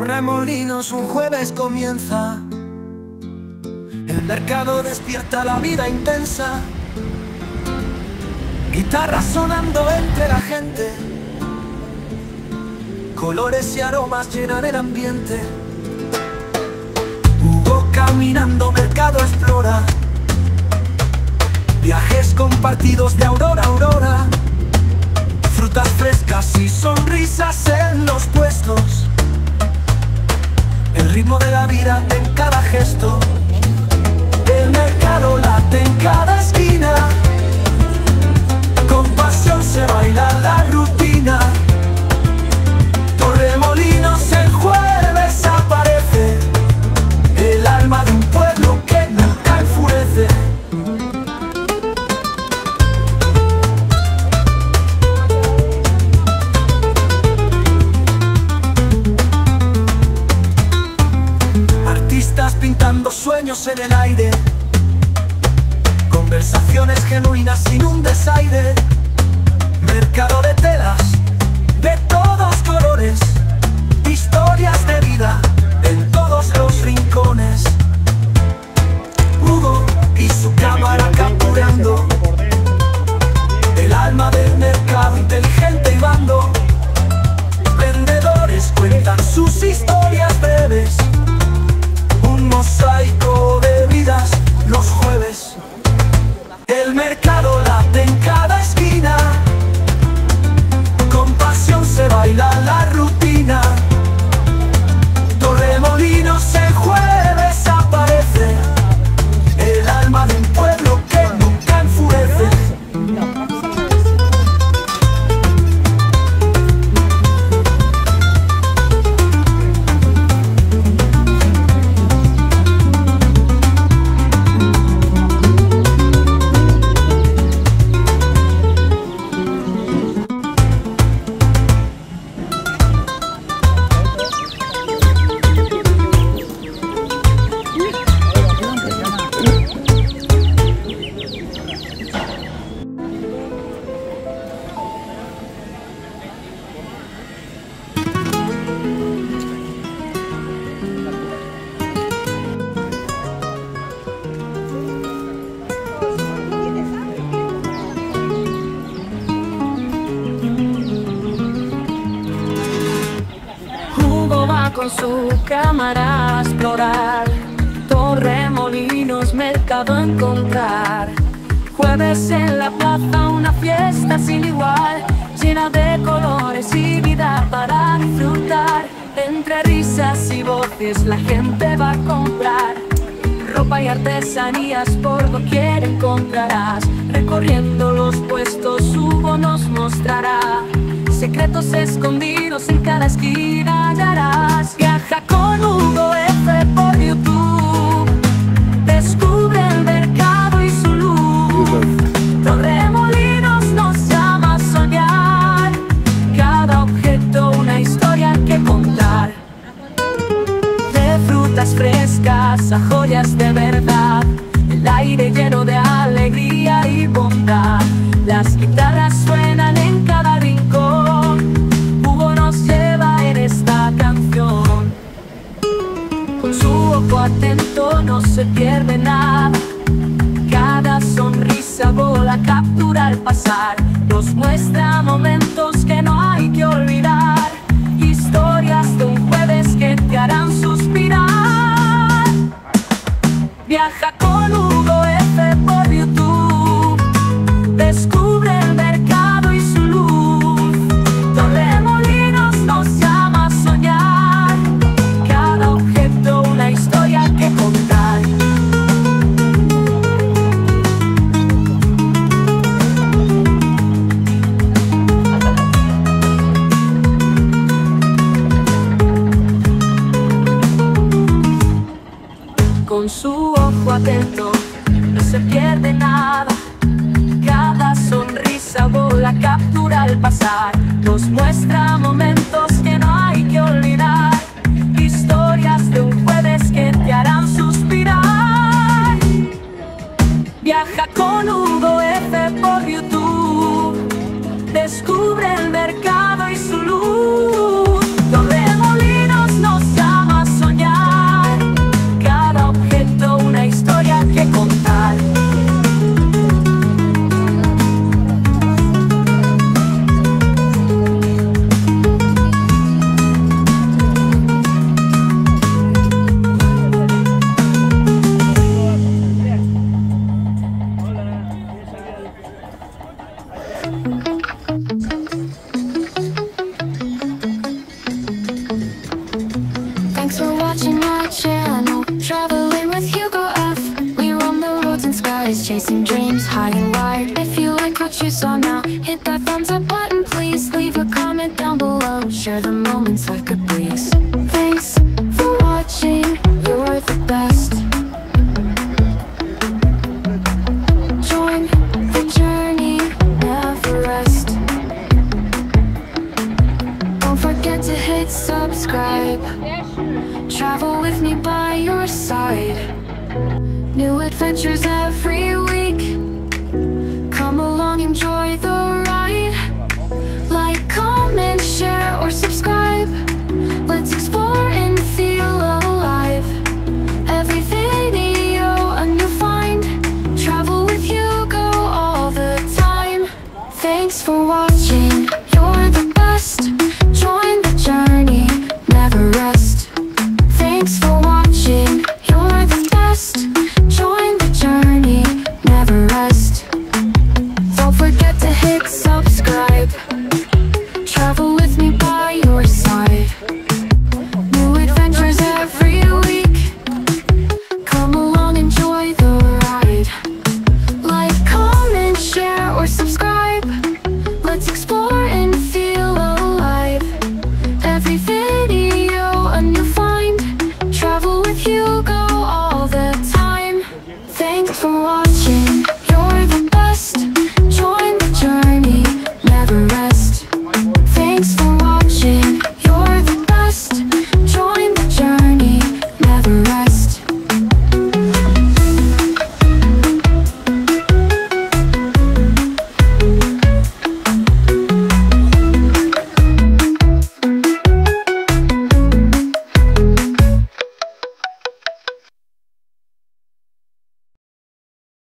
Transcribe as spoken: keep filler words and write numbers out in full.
Torremolinos, un jueves comienza. El mercado despierta la vida intensa. Guitarras sonando entre la gente. Colores y aromas llenan el ambiente. Hugo caminando, mercado explora. Viajes compartidos de aurora a aurora. Frutas frescas y sonrisas en los puestos. El ritmo de la vida en cada gesto. El mercado late en cada esquina. Con pasión se baila la rutina. Torremolinos, el jueves aparece. El alma de un pueblo que nunca enfurece. Artistas pintando sueños en el aire. Conversaciones genuinas sin un desaire. Mercado de telas de todos colores. Historias de vida en todos los rincones. Hugo y su cámara capturando el alma del mercado inteligente y bando. Vendedores cuentan sus historias breves. Un mosaico de vidas los jueves. El mercado late en cada esquina. Con pasión se baila la rutina. Torremolinos, el jueves aparece. El alma de un pueblo que nunca enfurece. Con su cámara a explorar. Torremolinos, mercado encontrar. Jueves en la plaza, una fiesta sin igual, llena de colores y vida para disfrutar. Entre risas y voces la gente va a comprar. Ropa y artesanías por doquier encontrarás. Recorriendo los puestos, Hugo nos mostrará secretos escondidos en cada esquina hallarás. Viaja con Hugo F por YouTube. Descubre el mercado y su luz. Torremolinos nos llama a soñar. Cada objeto una historia que contar. De frutas frescas a joyas de verdad. El aire lleno de alegría y bondad. Las guitarras suenan en cada rincón. Hugo nos lleva en esta canción. Con su ojo atento no se pierde nada. Cada sonrisa bola captura al pasar. Nos muestra momentos que no hay que olvidar. Historias de un jueves que te harán suspirar. Viaja con Hugo F por YouTube. Descubre el mercado y su luz. Torremolinos nos llama a soñar. Cada objeto una historia que contar. Con su ojo atento no se pierde nada. Cada sonrisa bola captura al pasar. Nos muestra momentos que no hay que olvidar. Historias de un jueves que te harán suspirar. Viaja con Hugo F por YouTube. Descubre el mercado y su luz. Torremolinos nos thumbs up button, please leave a comment down below. Share the moments like a breeze. Thanks for watching, you're the best. Join the journey, never rest. Don't forget to hit subscribe. Travel with me by your side. New adventures every week. Come along, enjoy the ride. Like, comment, share, or subscribe. Let's explore and feel alive. Every video a new find. Travel with Hugo all the time. Thanks for watching, you're the best. Join the journey, never rest. Thanks for watching, you're the best. Join the journey, never rest. Don't forget to hit subscribe. Travel with me by your side. New adventures every week. Come along, enjoy the ride. Like, comment, share, or subscribe. Let's explore and feel alive. Every video a new find. Travel with Hugo all the time. Thanks for watching.